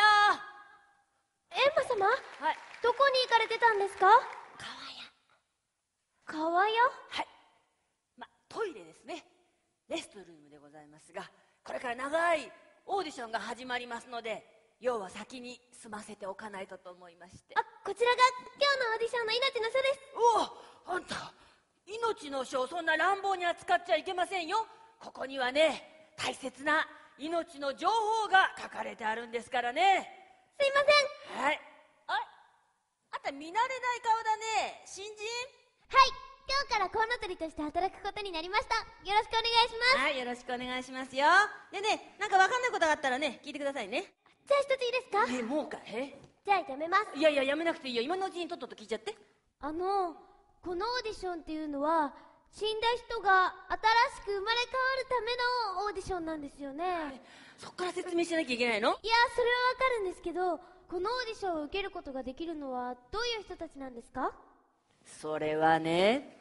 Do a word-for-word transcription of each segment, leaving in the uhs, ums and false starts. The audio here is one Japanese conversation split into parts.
エンマ様、 はい。 どこに行かれてたんですか？ 川屋。 川屋？ はい。ま、トイレですね。レストルームでございますが、これから長いオーディションが始まりますので、要は先に済ませておかないとと思いまして。 あ、こちらが今日のオーディションの命の書です。 おお、あんた命の書をそんな乱暴に扱っちゃいけませんよ。ここにはね、大切な命の情報が書かれてあるんですからね。 すいません。 はい。あれ、あんた見慣れない顔だね。新人？ はい、今日からコウノトリとして働くことになりました。よろしくお願いします。 はい、よろしくお願いしますよ。でね、なんかわかんないことがあったらね、聞いてくださいね。 じゃあ一ついいですか？ え、もうかえじゃあやめます。 いやいや、やめなくていいよ。今のうちにとっとと聞いちゃって。 あの、このオーディションっていうのは死んだ人が新しく生まれ変わるためのオーディションなんですよね。 そっから説明しなきゃいけないの？ いや、それはわかるんですけど、このオーディションを受けることができるのはどういう人たちなんですか？ それはね、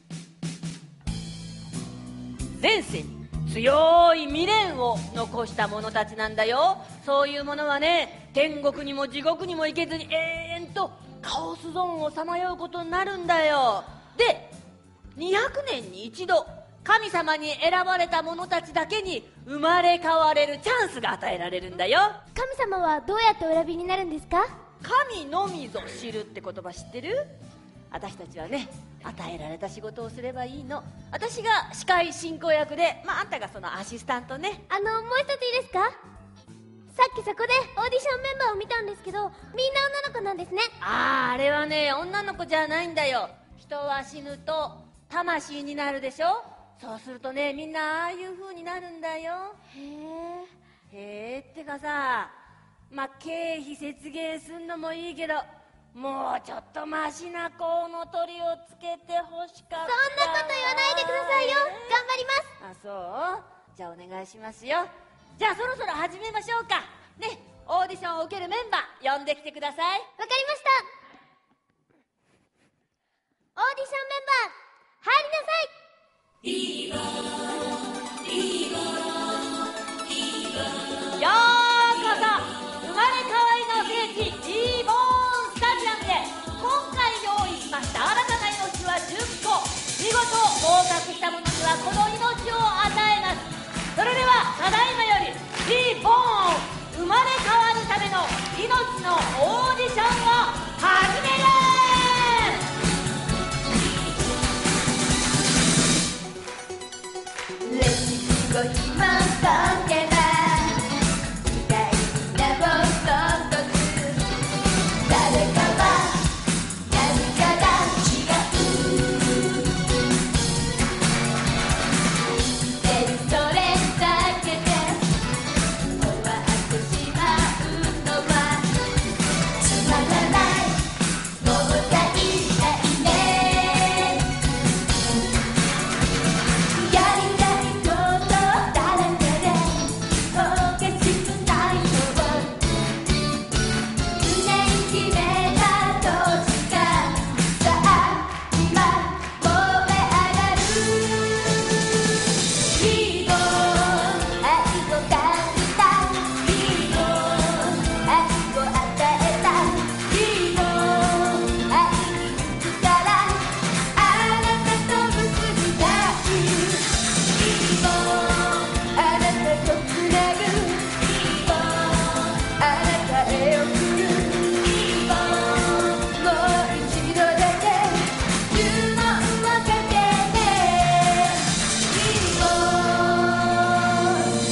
前世に強い未練を残した者たちなんだよ。そういうものはね、天国にも地獄にも行けずに永遠とカオスゾーンをさまようことになるんだよ。で、にひゃくねんに一度神様に選ばれた者たちだけに生まれ変われるチャンスが与えられるんだよ。 神様はどうやってお選びになるんですか？ 神のみぞ知るって言葉知ってる？私たちはね、与えられた仕事をすればいいの。私が司会進行役で、まあ、あんたがそのアシスタントね。 あの、もう一ついいですか？さっきそこでオーディションメンバーを見たんですけど、みんな女の子なんですね。 ああ、あれはね、女の子じゃないんだよ。人は死ぬと魂になるでしょ。そうするとね、みんなああいう風になるんだよ。 へえ。 へえってかさ、まあ、経費節減すんのもいいけど、もうちょっとマシなコウノトリをつけてほしかった。 そんなこと言わないでくださいよ。頑張ります。 あ、そう？じゃあお願いしますよ。じゃあそろそろ始めましょうかね。オーディションを受けるメンバー呼んできてください。 わかりました。オーディションメンバー入りなさい。 いいわいいわいいわ。ようこそ生まれ変わりの聖地リーボーンスタジアムへ。今回用意しました新たな命はじゅっこ。見事合格した者にはこの命を与えます。それではただいまよりリーボーン生まれ変わるための命のオーディションを始める。 レシピをひまかけば大事なものとく誰かは何から違うでそれだけで終わってしまうのはつまらないもったいないね。やりたいことだらけでおかしくないのを胸に決めた時がさあ今燃え上がる。リーボーン愛を感じたリーボーン愛を与えたリーボーン愛に行くからあなたと結びたいリーボーンあなたとつなぐリーボーンあなたへ送るリーボーンもう一度だけ注文をかけてリーボーン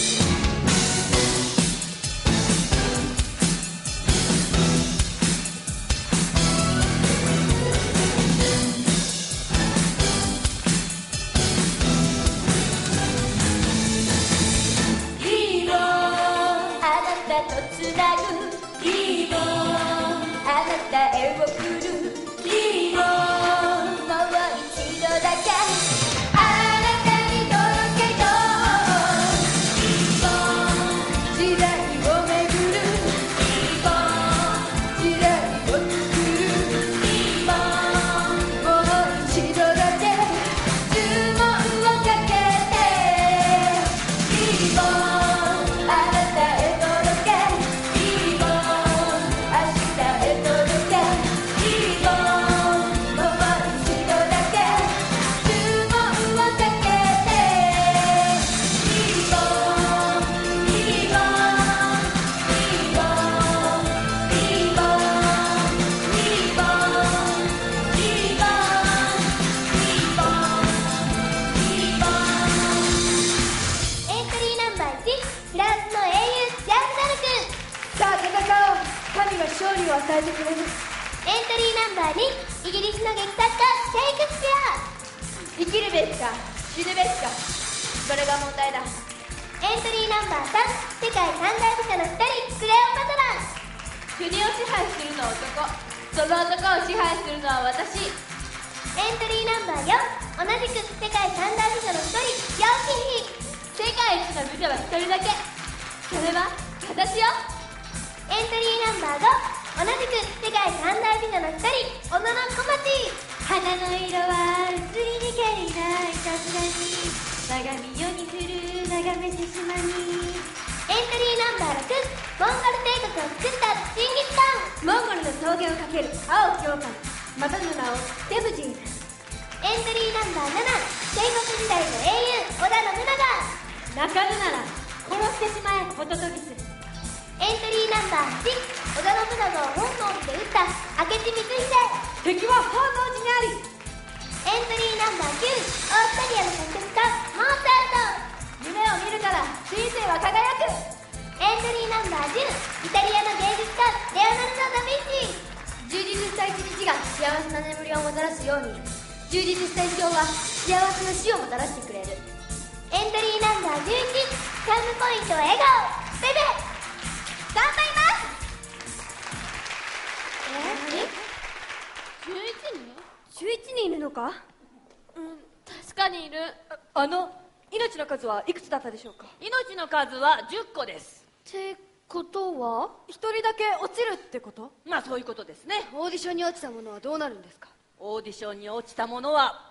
リーボーンあなたとつなぐリーボーンあなたへ送るリーボーンもう一度だけあなたに届けようリーボーン時代を巡るリーボーン時代を作るリーボーンもう一度だけ注文をかけてリーボーンあなたへ届けリー理を与えてくれる。 エントリーナンバーにイギリスの劇作家シェイクスピア。 生きるべきか死ぬべきか、それが問題だ。 エントリーナンバーさん、世界三大美女の一人クレオパトラ。 国を支配するのは男、その男を支配するのは私。 エントリーナンバーよん、同じく世界三大美女の一人ヨーキンヒ。 世界一の美女は一人だけ、それは私よ。 エントリーナンバーご、同じく世界三大美女の一人小野小町。 花の色は移りにけりないさすがに、我が身世に降る眺めてしまに。 エントリーナンバーろく、モンゴル帝国を作ったチンギスカン。 モンゴルの峠をかける青き狼、またの名をテブジン。 エントリーナンバーなな、戦国時代の英雄織田信長。 泣かぬなら殺してしまえホトトギス。 エントリーナンバーはち、織田信長を本能で撃った明智光秀。 敵は本能寺にあり。 エントリーナンバーきゅう、オーストリアの作曲家モーツァルト。 夢を見るから人生は輝く。 エントリーナンバーじゅう、イタリアの芸術家レオナルド・ダ・ヴィンチ。 充実した一日が幸せな眠りをもたらすように、充実した一生は幸せな死をもたらしてくれる。 エントリーナンバーじゅういち、チャームポイントは笑顔ベベ。頑張ります。 えじゅういちにん？ じゅういちにんいるのか？ うん、確かにいる。 ああの命の数はいくつだったでしょうか？ 命の数はじゅっこです。 ってことは一人だけ落ちるってこと？ まあそういうことですね。 オーディションに落ちたものはどうなるんですか？ オーディションに落ちた者は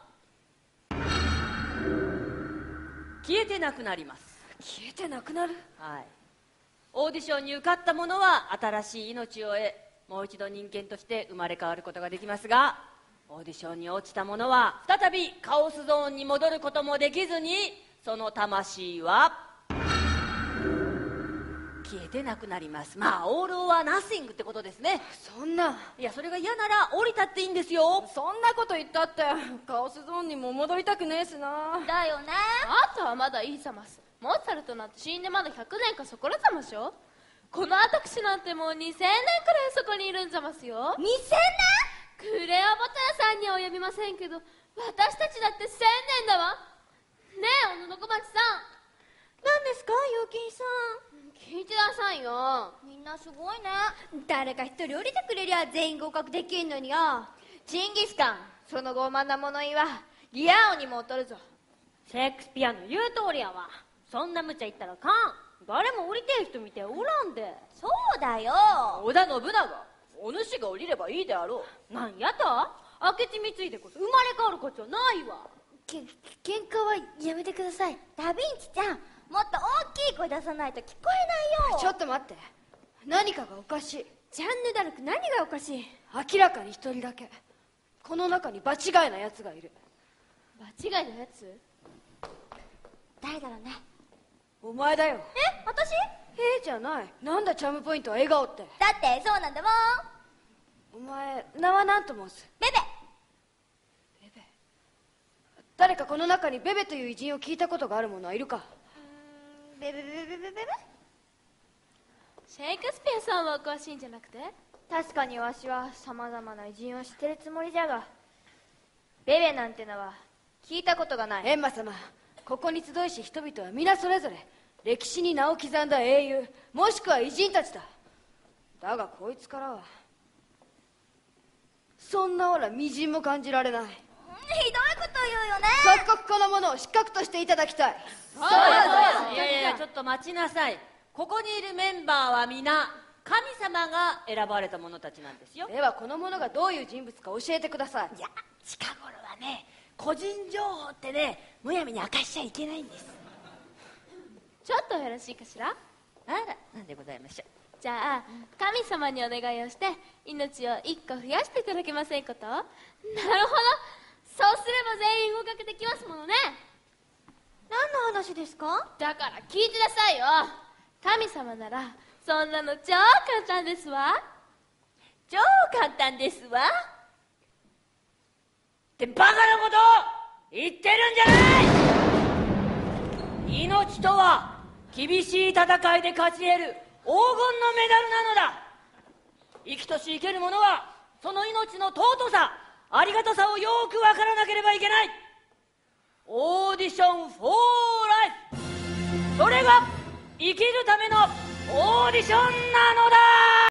消えてなくなります。 消えてなくなる？ はい。オーディションに受かった者は新しい命を得、もう一度人間として生まれ変わることができますが、オーディションに落ちた者は再びカオスゾーンに戻ることもできずに、その魂は消えてなくなります。まあオール・オア・ナッシングってことですね。 そんな。 いや、それが嫌なら降りたっていいんですよ。 そんなこと言ったってカオスゾーンにも戻りたくねえしな。 だよね。 あとはまだいいざます。モーツァルトなんて死んでまだひゃくねんかそこらざましょ。この私なんてもうにせんねんくらいそこにいるんざますよ。 にせんねん？ クレアボタンさんには及びませんけど、私たちだってせんねんだわ。ねえ、小野小町さん。 何ですか、陽金さ聞いてなさいよ。 みんなすごいね。 ん。誰か一人降りてくれりゃ全員合格できんのによ。 チンギスカン、その傲慢な物言いはギアオにも劣るぞ。 シェイクスピアの言う通りやわ。そんな無茶言ったらかん。誰も降りてる人見ておらんで。 そうだよ。 織田信長、お主が降りればいいであろう。 なんやと？明智光秀こそ生まれ変わるこっちゃないわ。 け喧嘩はやめてください。 ダヴィンチちゃん、もっと大きい声出さないと聞こえないよ。 ちょっと待って、何かがおかしい。 ジャンヌ・ダルク何がおかしい？ 明らかに一人だけこの中に場違いな奴がいる。 場違いのやつ？ 誰だろうね。 お前だよ。 え、私？ ええじゃない。なんだチャームポイントは笑顔って。 だってそうなんだもん。 お前名は何と申す？ ベベ。 誰かこの中にベベという偉人を聞いたことがある者はいるか？ うーん、ベベベベベベベベ。 シェイクスピアさんはお詳しいんじゃなくて？ 確かにわしは様々な偉人を知ってるつもりじゃが、ベベなんてのは聞いたことがない。 閻魔様、ここに集いし人々は皆それぞれ歴史に名を刻んだ英雄もしくは偉人たちだ。だがこいつからはそんなオーラみじんも感じられない。 ひどいこと言うよね。 即刻この者を失格としていただきたい。 そうやそうや。いやいや、ちょっと待ちなさい。ここにいるメンバーは皆神様が選ばれた者たちなんですよ。 ではこの者がどういう人物か教えてください。 いや、近頃はね、個人情報ってね、むやみに明かしちゃいけないんです。 ちょっとよろしいかしら？ あら、なんでございましょう。 じゃあ神様にお願いをして命を一個増やしていただけませんこと？なるほど、そうすれば全員合格できますものね。 何の話ですか？ だから聞いてなさいよ。神様ならそんなの超簡単ですわ。 超簡単ですわってバカなことを言ってるんじゃない。命とは厳しい戦いで勝ち得る黄金のメダルなのだ。 生きとし生ける者はその命の尊さ、ありがたさをよく分からなければいけない。オーディション・フォー・ライフ、それが生きるためのオーディションなのだ。